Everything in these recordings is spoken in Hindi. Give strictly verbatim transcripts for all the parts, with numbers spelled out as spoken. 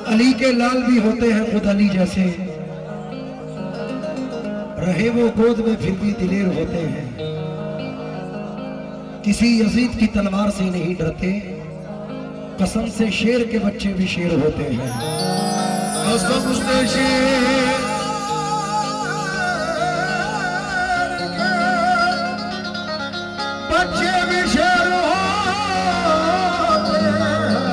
अली के लाल भी होते हैं खुद अली जैसे, रहे वो गोद में फिर भी दिलेर होते हैं। किसी यजीद की तलवार से नहीं डरते, कसम से शेर के बच्चे भी शेर होते हैं। कसम से शेर बच्चे भी शेर होते हैं।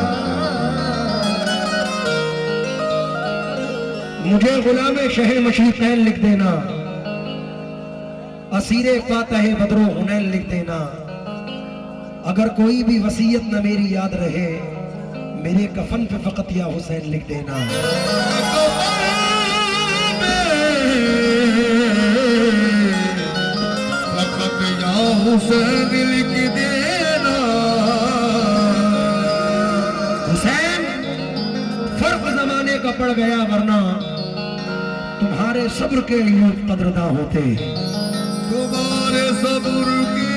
मुझे गुलामे शहे मशरिक़ैन लिख देना, असीरे फातह बदरो हुनैन लिख देना। अगर कोई भी वसीयत न मेरी याद रहे, मेरे कफन पे फकत या हुसैन लिख देना। फकत या हुसैन लिख देना। हुसैन फर्क जमाने का पड़ गया, वरना तुम्हारे सब्र के अय्यूब कदरदां होते। तुम्हारे सब्र के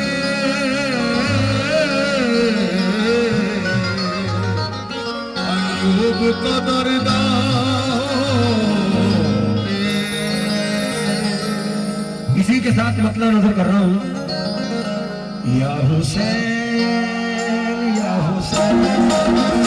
अय्यूब कदरदां होते। इसी के साथ मतलब नजर कर रहा हूं, या हुसैन या हुसैन।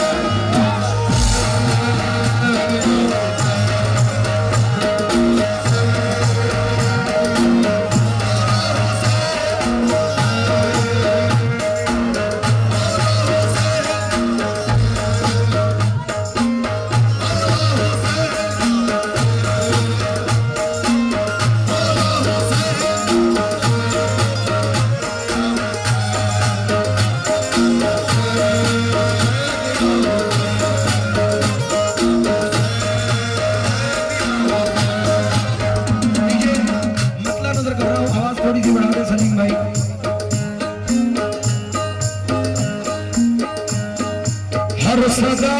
हर सदा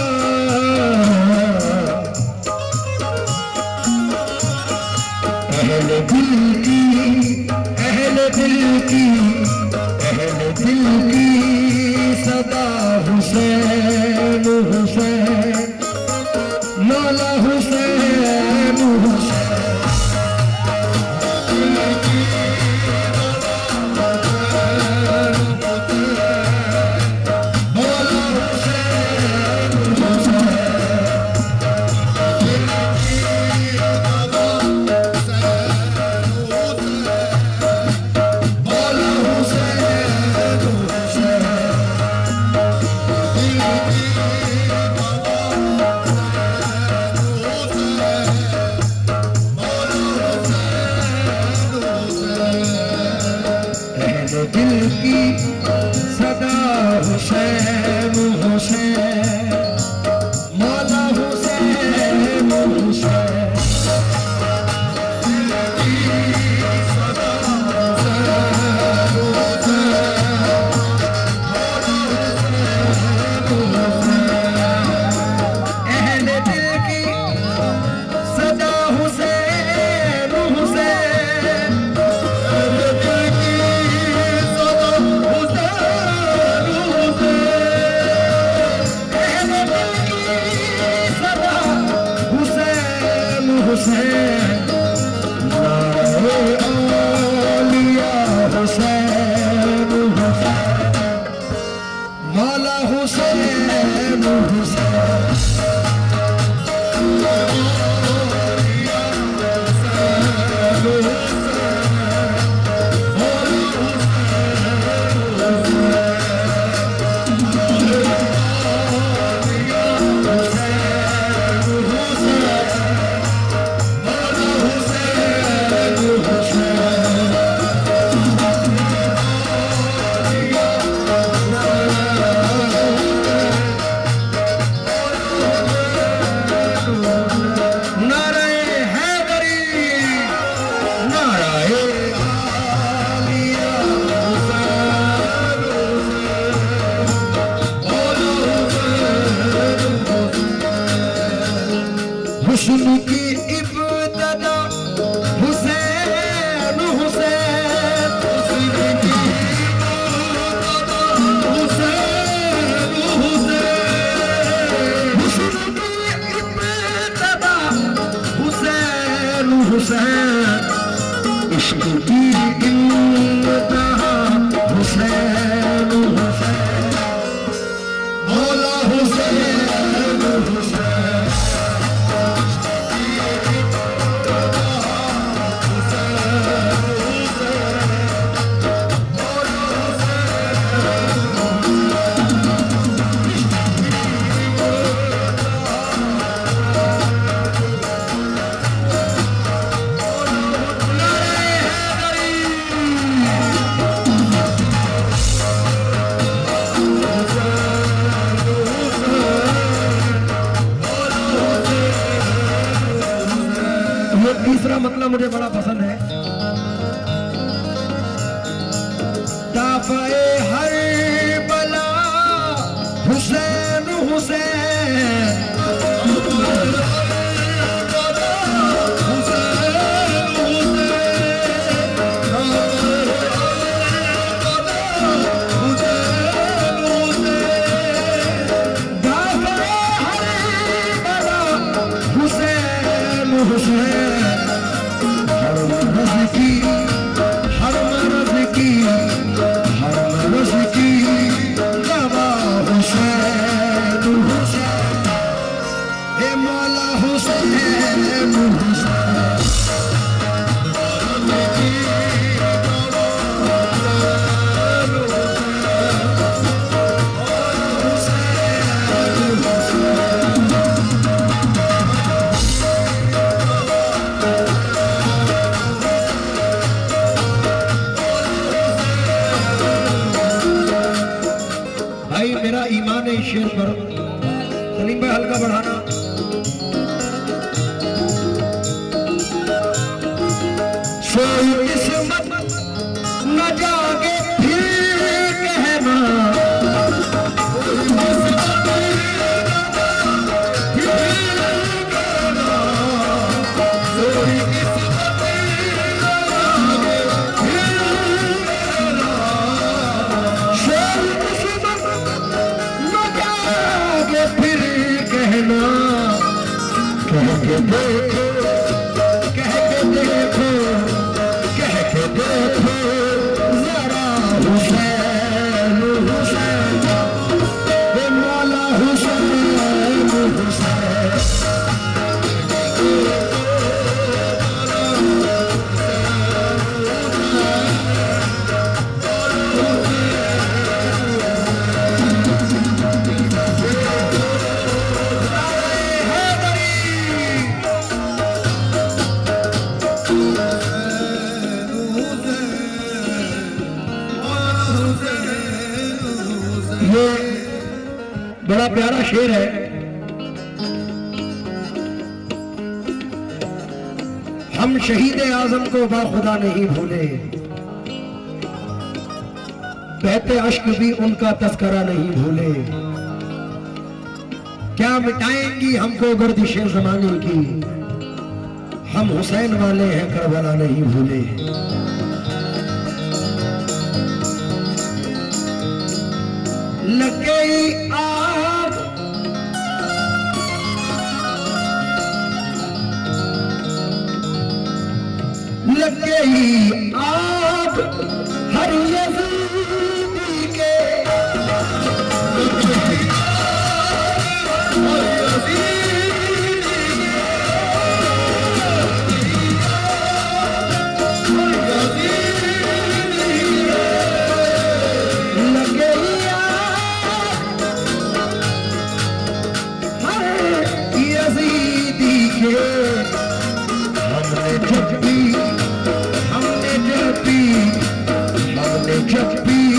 अहले दिल की, अहले दिल की, अहले दिल की सदा हुसैन हुसैन, मौला हुसैन हुसैन। दिल की सदा हुसैन हुसैन, मौला हुसैन हुसैन। Hey, मुझे बड़ा पसंद है। दाफ़े हर बला हुसैन हुसैन, मेरा ईमान है इस शेर पर। सलीम भाई हल्का बढ़ाना। सोई किस्मत न जागे फिर कहना, कह के देखो, कह के देखो, कह के देखो जरा हुसैन हुसैन, हे मौला हुसैन हुसैन। ये बड़ा प्यारा शेर है। हम शहीद आजम को बाखुदा नहीं भूले, बहते अश्क भी उनका तस्करा नहीं भूले। क्या मिटाएंगी हमको गर्दिशे ज़माने की, हम हुसैन वाले हैं करबला नहीं भूले। लग गई आग लग गई आग हर यज़ीदी के, हमने जब भी हमने जब भी हमने जब भी